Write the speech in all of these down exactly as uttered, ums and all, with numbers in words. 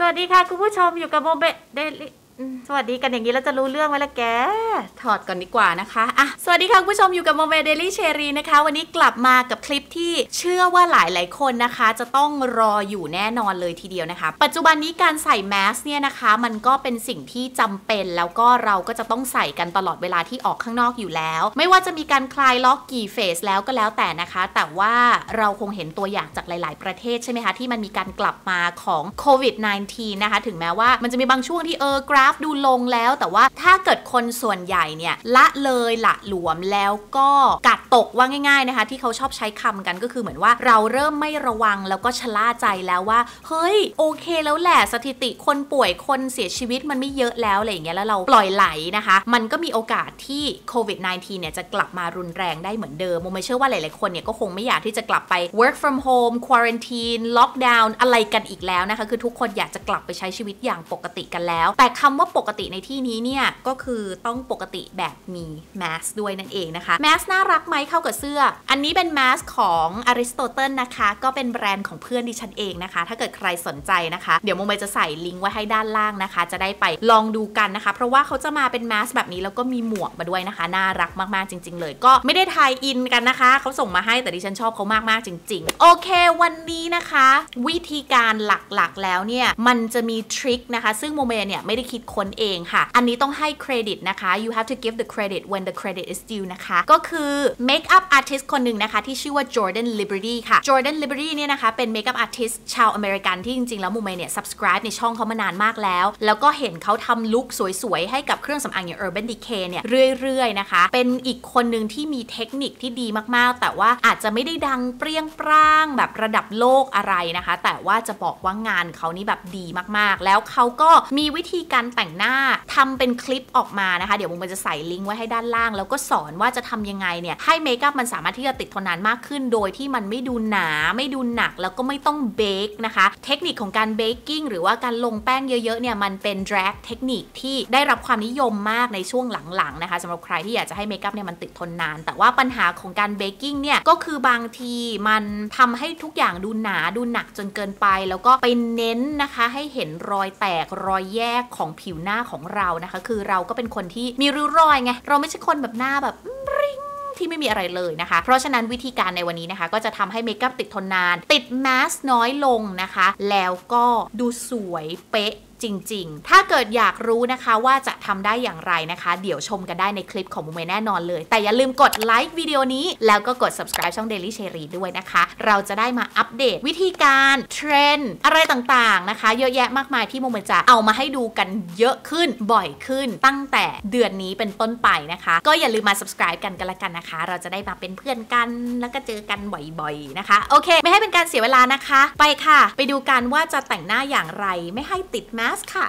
สวัสดีค่ะคุณผู้ชมอยู่กับโมเบเดลิสวัสดีกันอย่างนี้แล้วจะรู้เรื่องไหมล่ะแกถอดก่อนดีกว่านะคะอ่ะสวัสดีค่ะคุณผู้ชมอยู่กับโมเบเดลิเชรีนะคะวันนี้กลับมากับคลิปที่เชื่อว่าหลายหลายคนนะคะจะต้องรออยู่แน่นอนเลยทีเดียวนะคะปัจจุบันนี้การใส่แมสเนี่ยนะคะมันก็เป็นสิ่งที่จำเป็นแล้วก็เราก็จะต้องใส่กันตลอดเวลาที่ออกข้างนอกอยู่แล้วไม่ว่าจะมีการคลายล็อกกี่เฟสแล้วก็แล้วแต่นะคะแต่ว่าเราคงเห็นตัวอย่างจากหลายๆประเทศใช่ไหมคะที่มันมีการกลับมาของโควิด สิบเก้า นะคะถึงแม้ว่ามันจะมีบางช่วงที่เออกราฟดูลงแล้วแต่ว่าถ้าเกิดคนส่วนใหญ่เนี่ยละเลยละหลวมแล้วก็กัดตกว่าง่ายๆนะคะที่เขาชอบใช้คำกันก็คือเหมือนว่าเราเริ่มไม่ระวังแล้วก็ชะล่าใจแล้วว่าเฮ้ยโอเคแล้วแหละสถิติคนป่วยคนเสียชีวิตมันไม่เยอะแล้วอะไรอย่างเงี้ยแล้วเราปล่อยไหลนะคะมันก็มีโอกาสที่โควิด สิบเก้า เนี่ยจะกลับมารุนแรงได้เหมือนเดิมโมไม่เชื่อว่าหลายๆคนเนี่ยก็คงไม่อยากที่จะกลับไป work from home quarantine lockdown อะไรกันอีกแล้วนะคะคือทุกคนอยากจะกลับไปใช้ชีวิตอย่างปกติกันแล้วแต่คำว่าปกติในที่นี้เนี่ยก็คือต้องปกติแบบมีแมสด้วยนั่นเองนะคะแมสน่ารักไหมเข้ากับเสื้ออันนี้เป็นแมสของอริสโตเติลนะคะก็เป็นแบรนด์ของเพื่อนดิฉันเองนะคะถ้าเกิดใครสนใจนะคะเดี๋ยวโมเมจะใส่ลิงก์ไว้ให้ด้านล่างนะคะจะได้ไปลองดูกันนะคะเพราะว่าเขาจะมาเป็นแมสแบบนี้แล้วก็มีหมวกมาด้วยนะคะน่ารักมากๆจริงๆเลยก็ไม่ได้ทายอินกันนะคะเขาส่งมาให้แต่ดิฉันชอบเขามากๆจริงๆโอเควันนี้นะคะวิธีการหลักๆแล้วเนี่ยมันจะมีทริคนะคะซึ่งโมเมเนี่ยไม่ได้คิดค้นเองค่ะอันนี้ต้องให้เครดิตนะคะ you have to give the credit when the credit is due นะคะก็คือ makeup artist คนหนึ่งนะคะที่ชื่อว่า Jordan Liberty ค่ะ Jordan Liberty เนี่ยนะคะเป็น makeup artist ชาวอเมริกันที่จริงๆแล้วโมเมเนี่ย subscribe ในช่องเขามานานมากแล้วแล้วก็เห็นเขาทำลุคสวยๆให้กับเครื่องสำอางอย่าง Urban Decay เนี่ยเรื่อยๆนะคะเป็นอีกคนหนึ่งที่มีเทคนิคที่ดีมากๆแต่ว่าอาจจะไม่ได้ดังเปรี้ยงปร้างแบบระดับโลกอะไรนะคะแต่ว่าจะบอกว่างานเขานี่แบบดีมากๆแล้วเขาก็มีวิธีการแต่งหน้าทำเป็นคลิปออกมานะคะเดี๋ยวมันจะใส่ลิงก์ไว้ให้ด้านล่างแล้วก็สอนว่าจะทำยังไงเนี่ยให้เมคอัพมันสามารถที่จะติดทนนานมากขึ้นโดยที่มันไม่ดูหนาไม่ดูหนักแล้วก็ไม่ต้องเบคนะคะเทคนิคของการเบกกิ้งหรือว่าการลงแป้งเยอะๆเนี่ยมันเป็น drag เทคนิคที่ได้รับความนิยมมากในช่วงหลังๆนะคะสำหรับใครที่อยากจะให้เมคอัพเนี่ยมันติดทนนานแต่ว่าปัญหาของการเบกกิ้งเนี่ยก็คือบางทีมันทำให้ทุกอย่างดูหนาดูหนักจนเกินไปแล้วก็ไปเน้นนะคะให้เห็นรอยแตกรอยแยกของผิวหน้าของเรานะคะคือเราก็เป็นคนที่มีริ้วรอยไงเราไม่ใช่คนแบบหน้าแบบริ้งที่ไม่มีอะไรเลยนะคะเพราะฉะนั้นวิธีการในวันนี้นะคะก็จะทำให้เมคอัพติดทนนานติดแมสน้อยลงนะคะแล้วก็ดูสวยเป๊ะจริงๆถ้าเกิดอยากรู้นะคะว่าจะทำได้อย่างไรนะคะเดี๋ยวชมกันได้ในคลิปของโมเมแน่นอนเลยแต่อย่าลืมกดไลค์วิดีโอนี้แล้วก็กด subscribe ช่อง Daily Cherry ด้วยนะคะเราจะได้มาอัปเดตวิธีการเทรนด์อะไรต่างๆนะคะเยอะแยะมากมายที่โมเมจะเอามาให้ดูกันเยอะขึ้นบ่อยขึ้นตั้งแต่เดือนนี้เป็นต้นไปนะคะก็อย่าลืมมา subscribe กันกันละกันนะคะเราจะได้มาเป็นเพื่อนกันแล้วก็เจอกันบ่อยๆนะคะโอเคไม่ให้เป็นการเสียเวลานะคะไปค่ะไปดูกันว่าจะแต่งหน้าอย่างไรไม่ให้ติดแมสค่ะ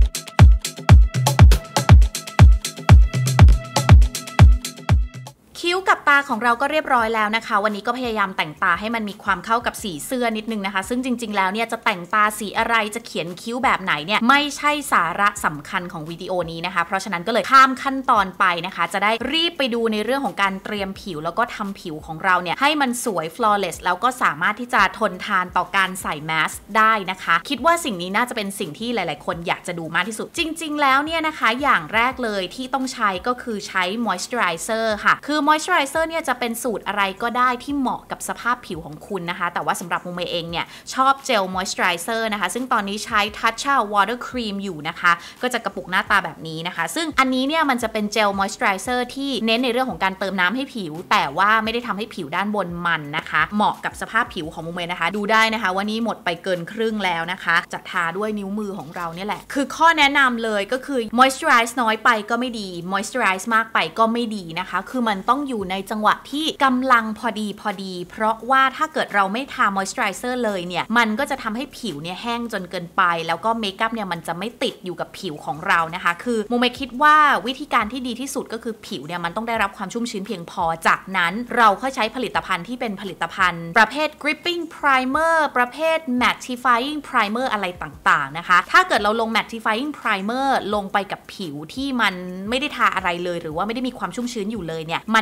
คิ้วกับตาของเราก็เรียบร้อยแล้วนะคะวันนี้ก็พยายามแต่งตาให้มันมีความเข้ากับสีเสื้อนิดนึงนะคะซึ่งจริงๆแล้วเนี่ยจะแต่งตาสีอะไรจะเขียนคิ้วแบบไหนเนี่ยไม่ใช่สาระสำคัญของวิดีโอนี้นะคะเพราะฉะนั้นก็เลยข้ามขั้นตอนไปนะคะจะได้รีบไปดูในเรื่องของการเตรียมผิวแล้วก็ทำผิวของเราเนี่ยให้มันสวย flawless แล้วก็สามารถที่จะทนทานต่อการใส่แมสได้นะคะคิดว่าสิ่งนี้น่าจะเป็นสิ่งที่หลายๆคนอยากจะดูมากที่สุดจริงๆแล้วเนี่ยนะคะอย่างแรกเลยที่ต้องใช้ก็คือใช้ moisturizer ค่ะคือmoisturizer เนี่ยจะเป็นสูตรอะไรก็ได้ที่เหมาะกับสภาพผิวของคุณนะคะแต่ว่าสำหรับโมเมเองเนี่ยชอบเจล moisturizer นะคะซึ่งตอนนี้ใช้ Tatcha Water Cream อยู่นะคะก็จะกระปุกหน้าตาแบบนี้นะคะซึ่งอันนี้เนี่ยมันจะเป็นเจล moisturizer ที่เน้นในเรื่องของการเติมน้ำให้ผิวแต่ว่าไม่ได้ทำให้ผิวด้านบนมันนะคะเหมาะกับสภาพผิวของโมเมนะคะดูได้นะคะว่านี่หมดไปเกินครึ่งแล้วนะคะจะทาด้วยนิ้วมือของเราเนี่ยแหละคือข้อแนะนำเลยก็คือ moisturize น้อยไปก็ไม่ดี moisturize มากไปก็ไม่ดีนะคะคือมันต้องอยู่ในจังหวะที่กำลังพอดีพอดีเพราะว่าถ้าเกิดเราไม่ทามอยส์เจอไรเซอร์เลยเนี่ยมันก็จะทำให้ผิวเนี่ยแห้งจนเกินไปแล้วก็เมคอัพเนี่ยมันจะไม่ติดอยู่กับผิวของเรานะคะคือโมเมคิดว่าวิธีการที่ดีที่สุดก็คือผิวเนี่ยมันต้องได้รับความชุ่มชื้นเพียงพอจากนั้นเราค่อยใช้ผลิตภัณฑ์ที่เป็นผลิตภัณฑ์ประเภท gripping primer ประเภท mattifying primer อะไรต่างๆนะคะถ้าเกิดเราลง mattifying primer ลงไปกับผิวที่มันไม่ได้ทาอะไรเลยหรือว่าไม่ได้มีความชุ่มชื้นอยู่เลยเนี่ยมัน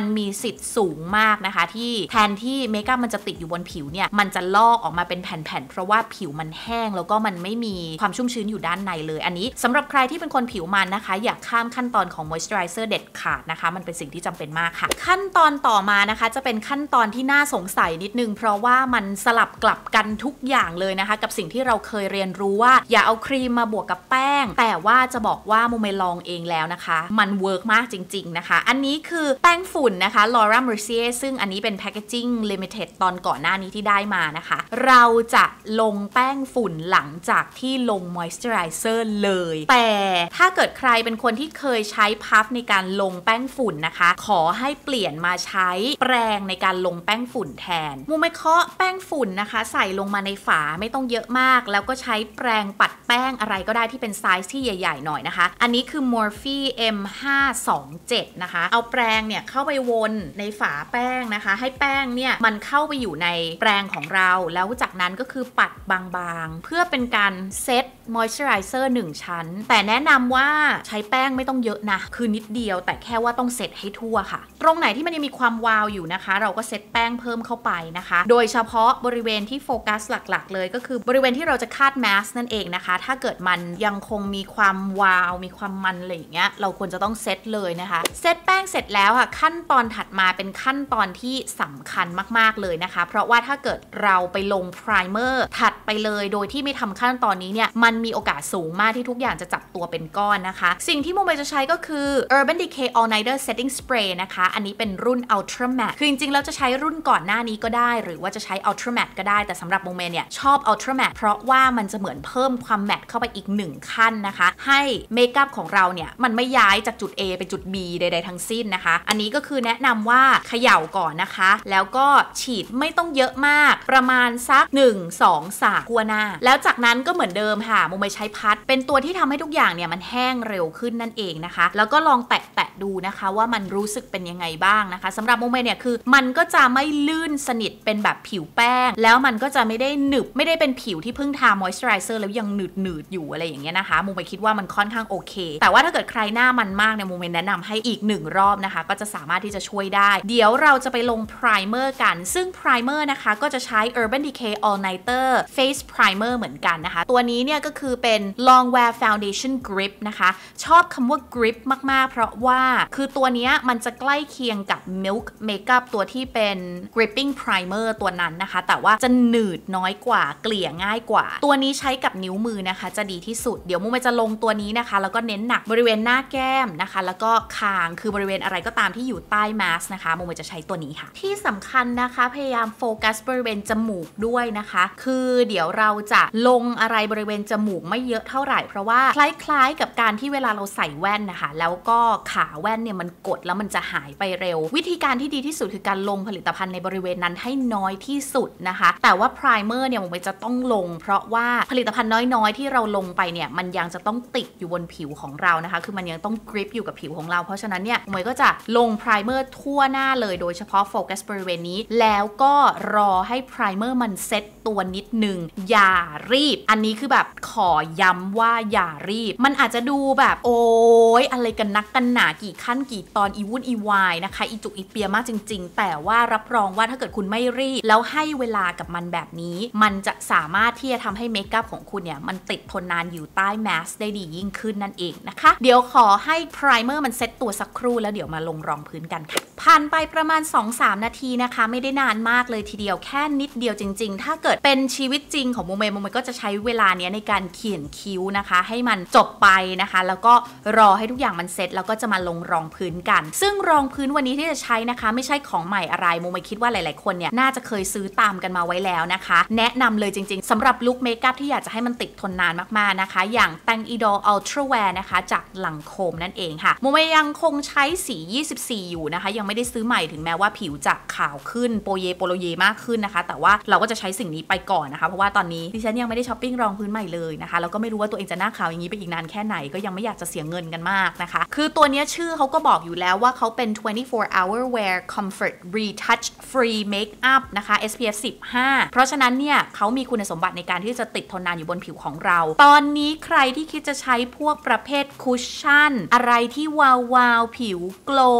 มีสิทธิ์สูงมากนะคะที่แทนที่เมคอัพมันจะติดอยู่บนผิวเนี่ยมันจะลอกออกมาเป็นแผ่นๆเพราะว่าผิวมันแห้งแล้วก็มันไม่มีความชุ่มชื้นอยู่ด้านในเลยอันนี้สำหรับใครที่เป็นคนผิวมันนะคะอยากข้ามขั้นตอนของ moisturizer เด็ดขาดนะคะมันเป็นสิ่งที่จำเป็นมากค่ะขั้นตอนต่อมานะคะจะเป็นขั้นตอนที่น่าสงสัยนิดนึงเพราะว่ามันสลับกลับกันทุกอย่างเลยนะคะกับสิ่งที่เราเคยเรียนรู้ว่าอย่าเอาครีมมาบวกกับแป้งแต่ว่าจะบอกว่าโมเมลองเองแล้วนะคะมันเวิร์กมากจริงๆนะคะอันนี้คือแป้งฝุ่นนะคะ Laura Mercier ซึ่งอันนี้เป็น packaging limited ตอนก่อนหน้านี้ที่ได้มานะคะเราจะลงแป้งฝุ่นหลังจากที่ลง moisturizer เลยแต่ถ้าเกิดใครเป็นคนที่เคยใช้พัฟในการลงแป้งฝุ่นนะคะขอให้เปลี่ยนมาใช้แปรงในการลงแป้งฝุ่นแทนมูไม่เคาะแป้งฝุ่นนะคะใส่ลงมาในฝาไม่ต้องเยอะมากแล้วก็ใช้แปรงปัดแป้งอะไรก็ได้ที่เป็นไซส์ที่ใหญ่ๆหน่อยนะคะอันนี้คือ Morphe เอ็ม ห้าสองเจ็ด นะคะเอาแปรงเนี่ยเข้าไปวนในฝาแป้งนะคะให้แป้งเนี่ยมันเข้าไปอยู่ในแปรงของเราแล้วจากนั้นก็คือปัดบางๆเพื่อเป็นการเซต moisturizer หนึ่งชั้นแต่แนะนำว่าใช้แป้งไม่ต้องเยอะนะคือนิดเดียวแต่แค่ว่าต้องเซตให้ทั่วค่ะตรงไหนที่มันยังมีความวาวอยู่นะคะเราก็เซตแป้งเพิ่มเข้าไปนะคะโดยเฉพาะบริเวณที่โฟกัสหลักๆเลยก็คือบริเวณที่เราจะคาดแมสนั่นเองนะคะถ้าเกิดมันยังคงมีความวาวมีความมันอะไรอย่างเงี้ยเราควรจะต้องเซตเลยนะคะเซตแป้งเสร็จแล้วค่ะขั้นตอนถัดมาเป็นขั้นตอนที่สำคัญมากๆเลยนะคะเพราะว่าถ้าเกิดเราไปลงไพรเมอร์ถัดไปเลยโดยที่ไม่ทำขั้นตอนนี้เนี่ยมันมีโอกาสสูงมากที่ทุกอย่างจะจับตัวเป็นก้อนนะคะสิ่งที่โมเมจะใช้ก็คือ Urban Decay All Nighter Setting Spray นะคะอันนี้เป็นรุ่น Ultra Matte คือจริงๆแล้วจะใช้รุ่นก่อนหน้านี้ก็ได้หรือว่าจะใช้ Ultra Matte ก็ได้แต่สำหรับโมเมเนี่ยชอบ Ultra Matte เพราะว่ามันจะเหมือนเพิ่มความแมตต์เข้าไปอีกหนึ่งขั้นนะคะให้เมคอัพของเราเนี่ยมันไม่ย้ายจากจุด A ไปจุด B ใดๆทั้งสิ้นนะคะอันนี้ก็คือแนะนำว่าเขย่าก่อนนะคะแล้วก็ฉีดไม่ต้องเยอะมากประมาณสักหนึ่ง สอง สามทั่วหน้าแล้วจากนั้นก็เหมือนเดิมค่ะโมเมใช้พัดเป็นตัวที่ทำให้ทุกอย่างเนี่ยมันแห้งเร็วขึ้นนั่นเองนะคะแล้วก็ลองแตะๆดูนะคะว่ามันรู้สึกเป็นยังไงบ้างนะคะสำหรับโมเมเนี่ยคือมันก็จะไม่ลื่นสนิทเป็นแบบผิวแป้งแล้วมันก็จะไม่ได้หนึบไม่ได้เป็นผิวที่เพิ่งทามอยส์เจอไรเซอร์แล้วยังหนืดหนืดอยู่อะไรอย่างเงี้ยนะคะโมเมคิดว่ามันค่อนข้างโอเคแต่ว่าถ้าเกิดใครหน้ามันมากเนี่ยโมเมแนะนำให้อีกหนึ่งรอบนะคะก็จะสามารถที่จะช่วยได้เดี๋ยวเราจะไปลงไพรเมอร์กันซึ่งไพรเมอร์นะคะก็จะใช้ Urban Decay All Nighter Face Primer เหมือนกันนะคะตัวนี้เนี่ยก็คือเป็น Long Wear Foundation Grip นะคะชอบคำว่า grip มากๆเพราะว่าคือตัวนี้มันจะใกล้เคียงกับ Milk Makeup ตัวที่เป็น Gripping Primer ตัวนั้นนะคะแต่ว่าจะหนืดน้อยกว่าเกลี่ยง่ายกว่าตัวนี้ใช้กับนิ้วมือนะคะจะดีที่สุดเดี๋ยวมุมจะลงตัวนี้นะคะแล้วก็เน้นหนักบริเวณหน้าแก้มนะคะแล้วก็คางคือบริเวณอะไรก็ตามที่อยู่ใต้มาสก์นะคะมุมจะใช้ตัวนี้ค่ะที่สำคัญนะคะพยายามโฟกัสบริเวณจมูกด้วยนะคะคือเดี๋ยวเราจะลงอะไรบริเวณจมูกไม่เยอะเท่าไหร่เพราะว่าคล้ายๆกับการที่เวลาเราใส่แว่นนะคะแล้วก็ขาแว่นเนี่ยมันกดแล้วมันจะหายไปเร็ววิธีการที่ดีที่สุดคือการลงผลิตภัณฑ์ในบริเวณนั้นให้น้อยที่สุดนะคะแต่ว่าไพรเมอร์เนี่ยมุมจะต้องลงเพราะว่าผลิตภัณฑ์น้อยๆที่เราลงไปเนี่ยมันยังจะต้องติดอยู่บนผิวของเรานะคะคือมันยังต้องกริปอยู่กับผิวของเราเพราะฉะนั้นเนี่ยมุมก็จะลงไพรเมอร์ทั่วหน้าเลยโดยเฉพาะโฟกัสบริเวณนี้แล้วก็รอให้ไพรเมอร์มันเซ็ตตัวนิดนึงอย่ารีบอันนี้คือแบบขอย้ำว่าอย่ารีบมันอาจจะดูแบบโอ๊ยอะไรกันนักกันหนากี่ขั้นกี่ตอนอีวุ่นอีวายนะคะอีจุกอีเปียมากจริงๆแต่ว่ารับรองว่าถ้าเกิดคุณไม่รีบแล้วให้เวลากับมันแบบนี้มันจะสามารถที่จะทำให้เมคอัพของคุณเนี่ยมันติดทนนานอยู่ใต้แมสได้ดียิ่งขึ้นนั่นเองนะคะเดี๋ยวขอให้ไพรเมอร์มันเซ็ตตัวสักครู่แล้วเดี๋ยวมาลงรองพื้นกันค่ะผ่านไปประมาณ สองถึงสาม นาทีนะคะไม่ได้นานมากเลยทีเดียวแค่นิดเดียวจริงๆถ้าเกิดเป็นชีวิตจริงของโมเมโมเมก็จะใช้เวลาเนี้ยในการเขียนคิ้วนะคะให้มันจบไปนะคะแล้วก็รอให้ทุกอย่างมันเซ็ตแล้วก็จะมาลงรองพื้นกันซึ่งรองพื้นวันนี้ที่จะใช้นะคะไม่ใช่ของใหม่อะไรโมเมคิดว่าหลายๆคนเนี่ยน่าจะเคยซื้อตามกันมาไว้แล้วนะคะแนะนำเลยจริงๆสำหรับลุคเมคอัพที่อยากจะให้มันติดทนนานมากๆนะคะอย่างแตงอีดอลอัลตร้าแวร์นะคะจากหลังโคมนั่นเองค่ะโมเมยังคงใช้สียี่สิบสี่อยู่นะคะยังไม่ได้ซื้อใหม่ถึงแม้ว่าผิวจะขาวขึ้นโปเยโปโลเยมากขึ้นนะคะแต่ว่าเราก็จะใช้สิ่งนี้ไปก่อนนะคะเพราะว่าตอนนี้ดิฉันยังไม่ได้ช้อปปิ้งรองพื้นใหม่เลยนะคะแล้วก็ไม่รู้ว่าตัวเองจะหน้าขาวอย่างนี้ไปอีกนานแค่ไหนก็ยังไม่อยากจะเสียเงินกันมากนะคะคือตัวนี้ชื่อเขาก็บอกอยู่แล้วว่าเขาเป็น twenty-four hour wear comfort retouch free makeup นะคะ เอส พี เอฟ สิบห้า เพราะฉะนั้นเนี่ยเขามีคุณสมบัติในการที่จะติดทนนานอยู่บนผิวของเราตอนนี้ใครที่คิดจะใช้พวกประเภทคุชชั่นอะไรที่วาววาวผิวโกลผิว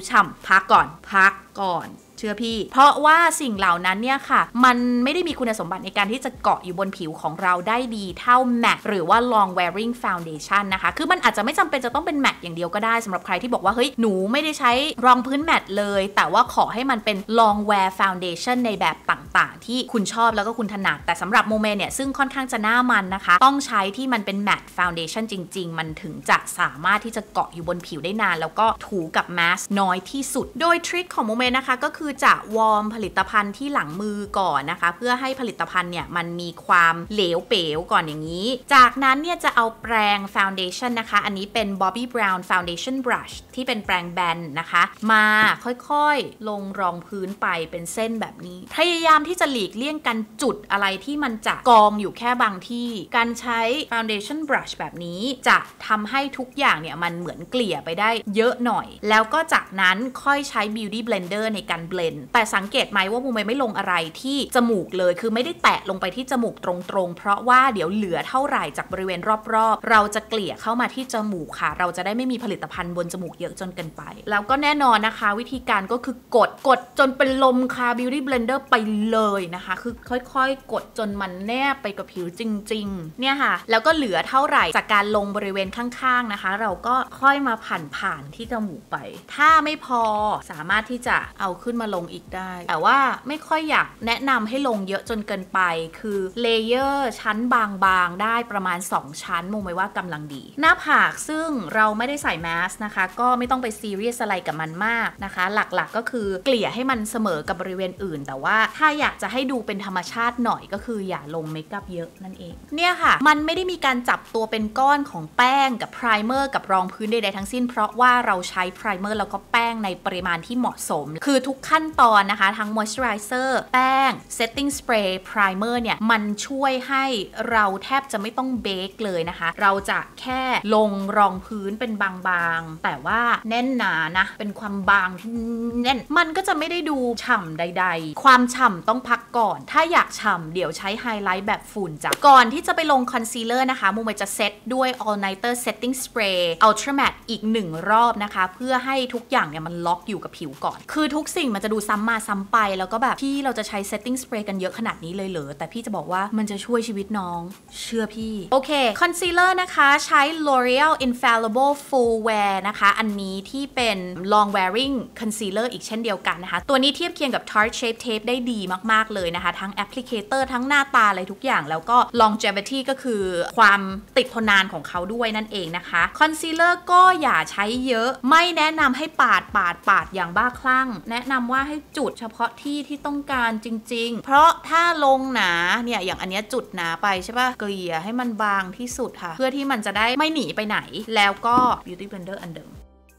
ฉ่ำพักก่อนพักก่อนเชื่อพี่เพราะว่าสิ่งเหล่านั้นเนี่ยค่ะมันไม่ได้มีคุณสมบัติในการที่จะเกาะอยู่บนผิวของเราได้ดีเท่าแมตต์หรือว่า long wearing foundation นะคะคือมันอาจจะไม่จำเป็นจะต้องเป็นแมตต์อย่างเดียวก็ได้สำหรับใครที่บอกว่าเฮ้ยหนูไม่ได้ใช้รองพื้นแมตต์เลยแต่ว่าขอให้มันเป็น long wear foundation ในแบบต่างๆที่คุณชอบแล้วก็คุณถนัดแต่สำหรับโมเมเนี่ยซึ่งค่อนข้างจะหน้ามันนะคะต้องใช้ที่มันเป็นแมตต์ foundation จริงๆมันถึงจะสามารถที่จะเกาะอยู่บนผิวได้นานแล้วก็ถูกับแมสน้อยที่สุดโดยทริคของโมเมนะคะก็คือจะวอร์มผลิตภัณฑ์ที่หลังมือก่อนนะคะเพื่อให้ผลิตภัณฑ์เนี่ยมันมีความเหลวเป๋วก่อนอย่างนี้จากนั้นเนี่ยจะเอาแปรงฟาวเดชั่นนะคะอันนี้เป็น Bobbi Brown Foundation Brush ที่เป็นแปรงแบนนะคะมาค่อยๆลงรองพื้นไปเป็นเส้นแบบนี้พยายามที่จะหลีกเลี่ยงกันจุดอะไรที่มันจะกองอยู่แค่บางที่การใช้ Foundation Brush แบบนี้จะทำให้ทุกอย่างเนี่ยมันเหมือนเกลี่ยไปได้เยอะหน่อยแล้วก็จากนั้นค่อยใช้ Beauty Blender ในการเบลนด์แต่สังเกตไหมว่าโมเมไม่ลงอะไรที่จมูกเลยคือไม่ได้แตะลงไปที่จมูกตรงๆเพราะว่าเดี๋ยวเหลือเท่าไหร่จากบริเวณรอบๆเราจะเกลี่ยเข้ามาที่จมูกค่ะเราจะได้ไม่มีผลิตภัณฑ์บนจมูกเยอะจนเกินไปแล้วก็แน่นอนนะคะวิธีการก็คือกดกดจนเป็นลมคา Beauty Blender ไปเลยนะคะคือค่อยๆกดจนมันแนบไปกับผิวจริงๆเนี่ยค่ะแล้วก็เหลือเท่าไหร่จากการลงบริเวณข้างๆนะคะเราก็ค่อยมาผ่านผ่านที่จมูกไปถ้าไม่พอสามารถที่จะเอาขึ้นมาลงอีกได้แต่ว่าไม่ค่อยอยากแนะนำให้ลงเยอะจนเกินไปคือเลเยอร์ชั้นบางๆได้ประมาณสองชั้นโมไม่ว่ากำลังดีหน้าผากซึ่งเราไม่ได้ใส่แมสนะคะก็ไม่ต้องไปซีเรียสอะไรกับมันมากนะคะหลักๆก็คือเกลี่ยให้มันเสมอกับบริเวณอื่นแต่ว่าถ้าอยากจะให้ดูเป็นธรรมชาติหน่อยก็คืออย่าลงเมคอัพเยอะนั่นเองเนี่ยค่ะมันไม่ได้มีการจับตัวเป็นก้อนของแป้งกับไพรเมอร์กับรองพื้นใดๆทั้งสิ้นเพราะว่าเราใช้ไพรเมอร์แล้วก็แป้งในปริมาณที่เหมาะสมคือทุกขั้นตอนนะคะทั้ง moisturizer แป้ง setting spray primer เนี่ยมันช่วยให้เราแทบจะไม่ต้องเบคเลยนะคะเราจะแค่ลงรองพื้นเป็นบางๆแต่ว่าแน่นหนานะเป็นความบางที่แน่นมันก็จะไม่ได้ดูฉ่ำใดๆความฉ่ำต้องพักก่อนถ้าอยากฉ่ำเดี๋ยวใช้ไฮไลท์แบบฝุ่นจ้ะก่อนที่จะไปลงคอนซีลเลอร์นะคะโมเมจะเซตด้วย all nighter setting spray ultra matte อีกหนึ่งรอบนะคะเพื่อให้ทุกอย่างเนี่ยมันล็อกอยู่กับผิวก่อนคือทุกสิ่งมันจะดูซ้ำมาซ้ำไปแล้วก็แบบพี่เราจะใช้ setting spray กันเยอะขนาดนี้เลยเหรอแต่พี่จะบอกว่ามันจะช่วยชีวิตน้องเชื่อพี่โอเคคอนซีลเลอร์นะคะใช้ L'Oreal Infallible Full Wear นะคะอันนี้ที่เป็น long wearing concealer อีกเช่นเดียวกันนะคะตัวนี้เทียบเคียงกับ Tarte Shape Tape ได้ดีมากๆเลยนะคะทั้ง applicator ทั้งหน้าตาอะไรทุกอย่างแล้วก็ longevity ก็คือความติดทนนานของเขาด้วยนั่นเองนะคะคอนซีลเลอร์ก็อย่าใช้เยอะไม่แนะนำให้ปาดปาดปาดอย่างบ้าคลั่งแนะนำว่าให้จุดเฉพาะที่ที่ต้องการจริงๆเพราะถ้าลงหนาเนี่ยอย่างอันนี้จุดหนาไปใช่ป่ะเกลี่ยให้มันบางที่สุดค่ะเพื่อที่มันจะได้ไม่หนีไปไหนแล้วก็ Beauty Blender อันเดิม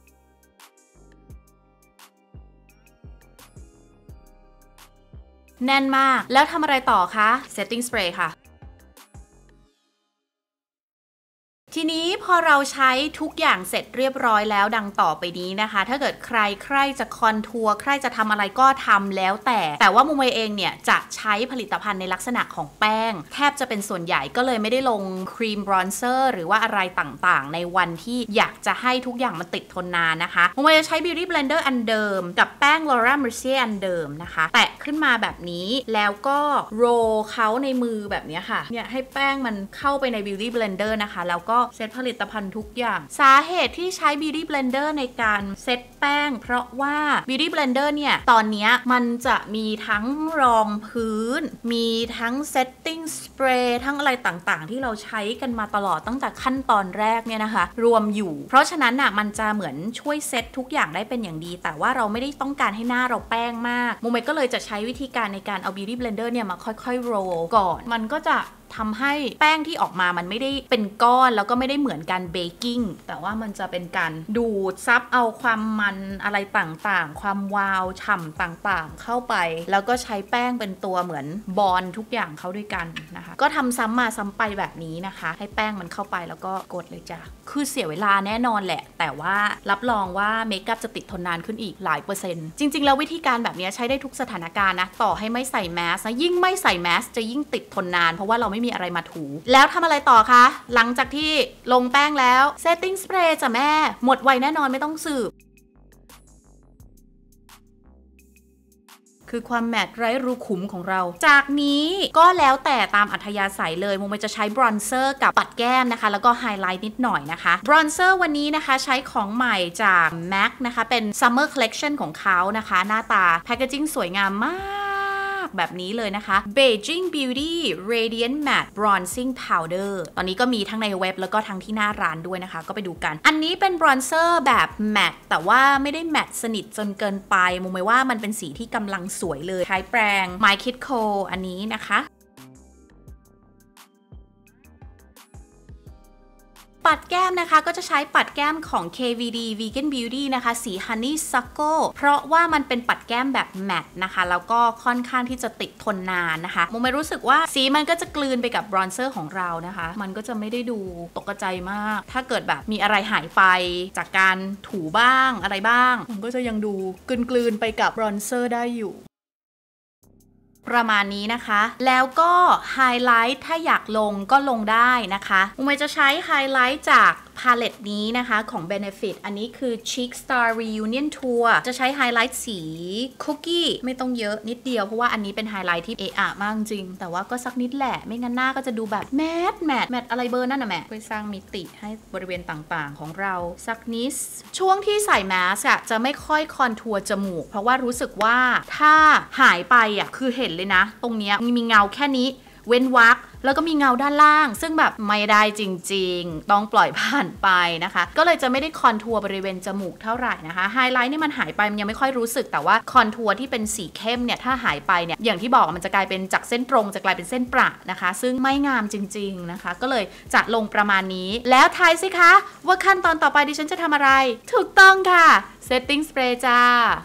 แน่นมากแล้วทำอะไรต่อคะ Setting Spray ค่ะทีนี้พอเราใช้ทุกอย่างเสร็จเรียบร้อยแล้วดังต่อไปนี้นะคะถ้าเกิดใครใครจะคอนทัวร์ใครจะทำอะไรก็ทำแล้วแต่แต่ว่ามุมเมเองเนี่ยจะใช้ผลิตภัณฑ์ในลักษณะของแป้งแทบจะเป็นส่วนใหญ่ก็เลยไม่ได้ลงครีมบรอนเซอร์หรือว่าอะไรต่างๆในวันที่อยากจะให้ทุกอย่างมันติดทนนานนะคะมุมเมจะใช้ Beauty Blender อันเดิมกับแป้ง Laura Mercier อันเดิมนะคะแตะขึ้นมาแบบนี้แล้วก็โรลเขาในมือแบบนี้ค่ะเนี่ยให้แป้งมันเข้าไปใน Beauty Blender นะคะแล้วก็เซตผลิตภัณฑ์ทุกอย่างสาเหตุที่ใช้ Beauty Blender ในการเซตแป้งเพราะว่า Beauty Blender เนี่ยตอนนี้มันจะมีทั้งรองพื้นมีทั้ง Setting Spray ทั้งอะไรต่างๆที่เราใช้กันมาตลอดตั้งแต่ขั้นตอนแรกเนี่ยนะคะรวมอยู่เพราะฉะนั้นน่ะมันจะเหมือนช่วยเซตทุกอย่างได้เป็นอย่างดีแต่ว่าเราไม่ได้ต้องการให้หน้าเราแป้งมากโมเมก็เลยจะใช้วิธีการในการเอา Beauty Blender เนี่ยมาค่อยๆโรลก่อนมันก็จะทำให้แป้งที่ออกมามันไม่ได้เป็นก้อนแล้วก็ไม่ได้เหมือนการเบกกิ้งแต่ว่ามันจะเป็นการดูดซับเอาความมันอะไรต่างๆความวาวฉ่ำต่างๆเข้าไปแล้วก็ใช้แป้งเป็นตัวเหมือนบอนทุกอย่างเข้าด้วยกันนะคะก็ทำซ้ำมาซ้ำไปแบบนี้นะคะให้แป้งมันเข้าไปแล้วก็กดเลยจ้ะคือเสียเวลาแน่นอนแหละแต่ว่ารับรองว่าเมคอัพจะติดทนนานขึ้นอีกหลายเปอร์เซ็นต์จริงๆแล้ววิธีการแบบนี้ใช้ได้ทุกสถานการณ์นะต่อให้ไม่ใส่แมสนะยิ่งไม่ใส่แมสจะยิ่งติดทนนานเพราะว่าเราไม่มีอะไรมาถูแล้วทำอะไรต่อคะหลังจากที่ลงแป้งแล้ว setting spray จ้ะแม่หมดไวแน่นอนไม่ต้องสืบคือความแมตต์ไร้รูขุมของเราจากนี้ก็แล้วแต่ตามอัธยาศัยเลยโมเมจะใช้บรอนเซอร์กับปัดแก้มนะคะแล้วก็ไฮไลท์นิดหน่อยนะคะบรอนเซอร์วันนี้นะคะใช้ของใหม่จาก แม็ก นะคะเป็น Summer Collection ของเขานะคะหน้าตาแพคเกจิ้งสวยงามมากแบบนี้เลยนะคะ Beijing Beauty Radiant Matte Bronzing Powder ตอนนี้ก็มีทั้งในเว็บแล้วก็ทั้งที่หน้าร้านด้วยนะคะก็ไปดูกันอันนี้เป็นบรอนเซอร์แบบแมตต์แต่ว่าไม่ได้แมตต์สนิทจนเกินไปมุมมองว่ามันเป็นสีที่กำลังสวยเลยใช้แปรง My Kid Co อันนี้นะคะปัดแก้มนะคะก็จะใช้ปัดแก้มของ เค วี ดี Vegan Beauty นะคะสี Honey Suckle เพราะว่ามันเป็นปัดแก้มแบบแมตต์นะคะแล้วก็ค่อนข้างที่จะติดทนนานนะคะโมไม่รู้สึกว่าสีมันก็จะกลืนไปกับบรอนเซอร์ของเรานะคะมันก็จะไม่ได้ดูตกใจมากถ้าเกิดแบบมีอะไรหายไปจากการถูบ้างอะไรบ้างมันก็จะยังดูกลืนๆไปกับบรอนเซอร์ได้อยู่ประมาณนี้นะคะแล้วก็ไฮไลท์ถ้าอยากลงก็ลงได้นะคะมุมจะใช้ไฮไลท์จากพาเลตนี้นะคะของ Benefit อันนี้คือ Cheek Star Reunion Tour จะใช้ไฮไลท์สีคุกกี้ไม่ต้องเยอะนิดเดียวเพราะว่าอันนี้เป็นไฮไลท์ที่เอะอะมากจริงแต่ว่าก็สักนิดแหละไม่งั้นหน้าก็จะดูแบบแมทแมทแมทอะไรเบอร์นั่นน่ะแม่ไปสร้างมิติให้บริเวณต่างๆของเราสักนิดช่วงที่ใส่แมสอะจะไม่ค่อยคอนทัวร์จมูกเพราะว่ารู้สึกว่าถ้าหายไปอะคือเห็นเลยนะตรงเนี้ยมีเงาแค่นี้เว้นวรรคแล้วก็มีเงาด้านล่างซึ่งแบบไม่ได้จริงๆต้องปล่อยผ่านไปนะคะก็เลยจะไม่ได้คอนทัวร์บริเวณจมูกเท่าไหร่นะคะไฮไลท์นี่มันหายไปมันยังไม่ค่อยรู้สึกแต่ว่าคอนทัวร์ที่เป็นสีเข้มเนี่ยถ้าหายไปเนี่ยอย่างที่บอกมันจะกลายเป็นจากเส้นตรงจะกลายเป็นเส้นประนะคะซึ่งไม่งามจริงๆนะคะก็เลยจะลงประมาณนี้แล้วทายสิคะว่าขั้นตอนต่อไปดิฉันจะทำอะไรถูกต้องค่ะ Setting Spray จ้า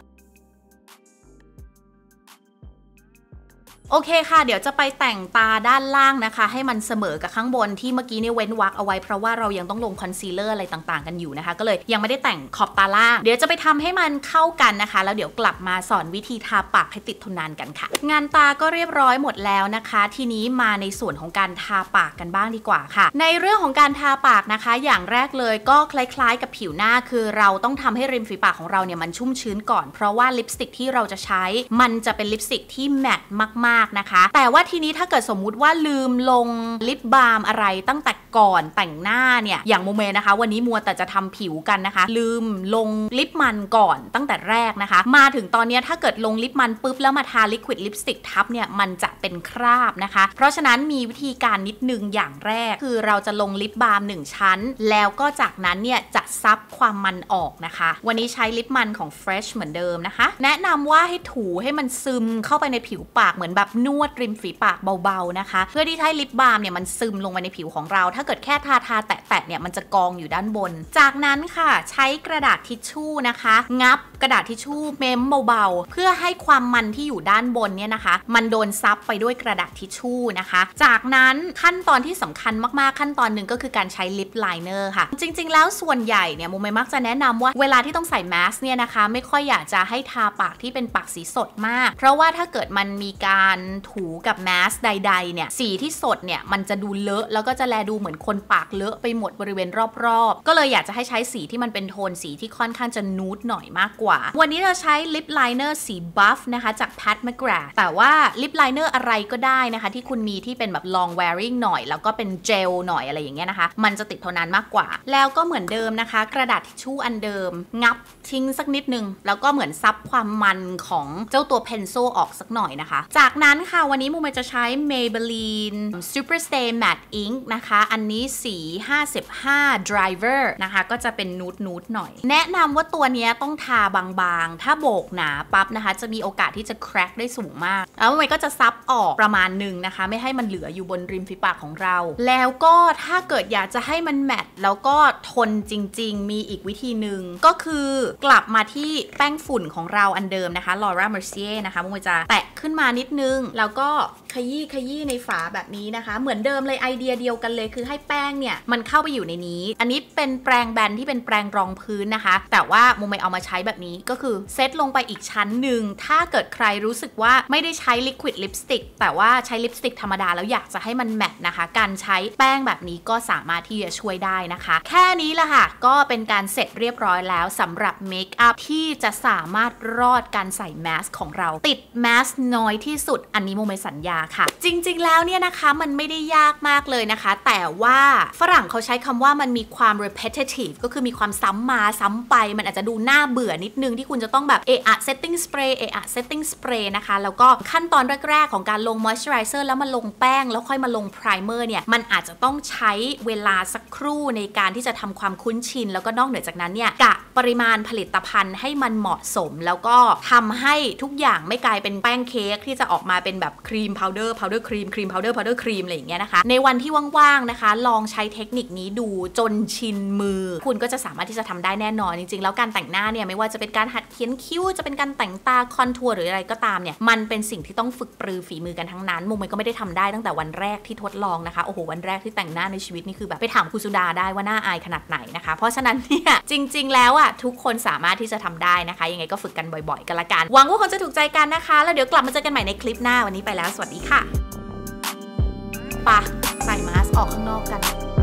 โอเคค่ะเดี๋ยวจะไปแต่งตาด้านล่างนะคะให้มันเสมอกับข้างบนที่เมื่อกี้เนี่ยเว้นวรรคเอาไว้เพราะว่าเรายังต้องลงคอนซีลเลอร์อะไรต่างๆกันอยู่นะคะก็เลยยังไม่ได้แต่งขอบตาล่างเดี๋ยวจะไปทำให้มันเข้ากันนะคะแล้วเดี๋ยวกลับมาสอนวิธีทาปากให้ติดทนนานกันค่ะงานตาก็เรียบร้อยหมดแล้วนะคะทีนี้มาในส่วนของการทาปากกันบ้างดีกว่าค่ะในเรื่องของการทาปากนะคะอย่างแรกเลยก็คล้ายๆกับผิวหน้าคือเราต้องทำให้ริมฝีปากของเราเนี่ยมันชุ่มชื้นก่อนเพราะว่าลิปสติกที่เราจะใช้มันจะเป็นลิปสติกที่แมตต์มากๆนะคะแต่ว่าทีนี้ถ้าเกิดสมมุติว่าลืมลงลิปบาล์มอะไรตั้งแต่ก่อนแต่งหน้าเนี่ยอย่างโมเมนะคะวันนี้มัวแต่จะทำผิวกันนะคะลืมลงลิปมันก่อนตั้งแต่แรกนะคะมาถึงตอนนี้ถ้าเกิดลงลิปมันปุ๊บแล้วมาทาลิควิดลิปสติกทับเนี่ยมันจะเป็นคราบนะคะเพราะฉะนั้นมีวิธีการนิดนึงอย่างแรกคือเราจะลงลิปบาล์มหนึ่งชั้นแล้วก็จากนั้นเนี่ยจะซับความมันออกนะคะวันนี้ใช้ลิปมันของ Fresh เหมือนเดิมนะคะแนะนำว่าให้ถูให้มันซึมเข้าไปในผิวปากเหมือนแบบนวดริมฝีปากเบาๆนะคะเพื่อที่ให้ลิปบาล์มเนี่ยมันซึมลงไปในผิวของเราถ้าเกิดแค่ทาทาแตะๆเนี่ยมันจะกองอยู่ด้านบนจากนั้นค่ะใช้กระดาษทิชชู่นะคะงับกระดาษทิชชู่เม้มเบาๆเพื่อให้ความมันที่อยู่ด้านบนเนี่ยนะคะมันโดนซับไปด้วยกระดาษทิชชู่นะคะจากนั้นขั้นตอนที่สำคัญมากๆขั้นตอนหนึ่งก็คือการใช้ลิปไลเนอร์ค่ะจริงๆแล้วส่วนใหญ่เนี่ยโมเมมักจะแนะนำว่าเวลาที่ต้องใส่แมสเนี่ยนะคะไม่ค่อยอยากจะให้ทาปากที่เป็นปากสีสดมากเพราะว่าถ้าเกิดมันมีการถูกับแมสใดๆเนี่ยสีที่สดเนี่ยมันจะดูเลอะแล้วก็จะแลดูเหมือนคนปากเลอะไปหมดบริเวณรอบๆก็เลยอยากจะให้ใช้สีที่มันเป็นโทนสีที่ค่อนข้างจะนูดหน่อยมากกว่าวันนี้เราใช้ลิปไลเนอร์สีบัฟนะคะจาก Pat McGrath แต่ว่าลิปไลเนอร์อะไรก็ได้นะคะที่คุณมีที่เป็นแบบ long wearing หน่อยแล้วก็เป็นเจลหน่อยอะไรอย่างเงี้ยนะคะมันจะติดทนนานมากกว่าแล้วก็เหมือนเดิมนะคะกระดาษทิชชู่อันเดิมงับทิ้งสักนิดนึงแล้วก็เหมือนซับความมันของเจ้าตัวเพนโซออกสักหน่อยนะคะจากนั้นค่ะวันนี้มูมันจะใช้ Maybelline Super Stay Matte Ink นะคะอันนี้สีห้าสิบห้า Driver นะคะก็จะเป็นนูดนูดหน่อยแนะนำว่าตัวนี้ต้องทาบางๆถ้าโบกหนาปั๊บนะคะจะมีโอกาสที่จะ crack ได้สูงมากแล้วมันก็จะซับออกประมาณหนึ่งนะคะไม่ให้มันเหลืออยู่บนริมฝีปากของเราแล้วก็ถ้าเกิดอยากจะให้มันแมตต์แล้วก็ทนจริงๆมีอีกวิธีหนึ่งก็คือกลับมาที่แป้งฝุ่นของเราอันเดิมนะคะ Laura Mercier นะคะมันจะแตะขึ้นมานิดนึงแล้วก็ขยี้ขยี้ในฝาแบบนี้นะคะเหมือนเดิมเลยไอเดียเดียวกันเลยคือให้แป้งเนี่ยมันเข้าไปอยู่ในนี้อันนี้เป็นแปรงแบนที่เป็นแปรงรองพื้นนะคะแต่ว่าโมเมเอามาใช้แบบนี้ก็คือเซตลงไปอีกชั้นหนึ่งถ้าเกิดใครรู้สึกว่าไม่ได้ใช้ลิควิดลิปสติกแต่ว่าใช้ลิปสติกธรรมดาแล้วอยากจะให้มันแมทนะคะการใช้แป้งแบบนี้ก็สามารถที่จะช่วยได้นะคะแค่นี้แหละค่ะก็เป็นการเสร็จเรียบร้อยแล้วสำหรับเมคอัพที่จะสามารถรอดการใส่แมสของเราติดแมสน้อยที่สุดอันนี้โมเมสัญญาค่ะจริงๆแล้วเนี่ยนะคะมันไม่ได้ยากมากเลยนะคะแต่ว่าฝรั่งเขาใช้คำว่ามันมีความ repetitive ก็คือมีความซ้ำมาซ้ำไปมันอาจจะดูน่าเบื่อนิดนึงที่คุณจะต้องแบบเอะอะ setting spray เอะอะ setting spray นะคะแล้วก็ขั้นตอนแรกๆของการลง moisturizer แล้วมาลงแป้งแล้วค่อยมาลง primer เนี่ยมันอาจจะต้องใช้เวลาสักครู่ในการที่จะทำความคุ้นชินแล้วก็นอกเหนือจากนั้นเนี่ยกะปริมาณผลิตภัณฑ์ให้มันเหมาะสมแล้วก็ทำให้ทุกอย่างไม่กลายเป็นแป้งเค้กที่จะออกมาเป็นแบบครีมพาวเดอร์พาวเดอร์ครีมครีมพาวเดอร์พาวเดอร์ครีมอะไรอย่างเงี้ยนะคะในวันที่ว่างๆนะคะลองใช้เทคนิคนี้ดูจนชินมือคุณก็จะสามารถที่จะทำได้แน่นอนจริงๆแล้วการแต่งหน้าเนี่ยไม่ว่าจะเป็นการหัดเขียนคิ้วจะเป็นการแต่งตาคอนทัวร์หรืออะไรก็ตามเนี่ยมันเป็นสิ่งที่ต้องฝึกปรือฝีมือกันทั้งนั้นมุมมันก็ไม่ได้ทำได้ตั้งแต่วันแรกที่ทดลองนะคะโอ้โหวันแรกที่แต่งหน้าในชีวิตนี่คือแบบไปถามคุณสุดาได้ว่าหน้าอายขนาดไหนนะคะเพราะฉะนั้นเนี่ยจริงๆแล้วอ่ะทุกคนสามารถที่จะทำได้นะคะยังไงก็ฝึกกันบ่อยๆกันละกันหวังว่าคนจะถูกใจกันนะคะแล้วเดี๋ยวกลับมาเจอกันใหม่ในคลิปหน้าวันนี้ไปแล้วสวัสดีค่ะปะใส่มาสก์ออกข้างนอกกัน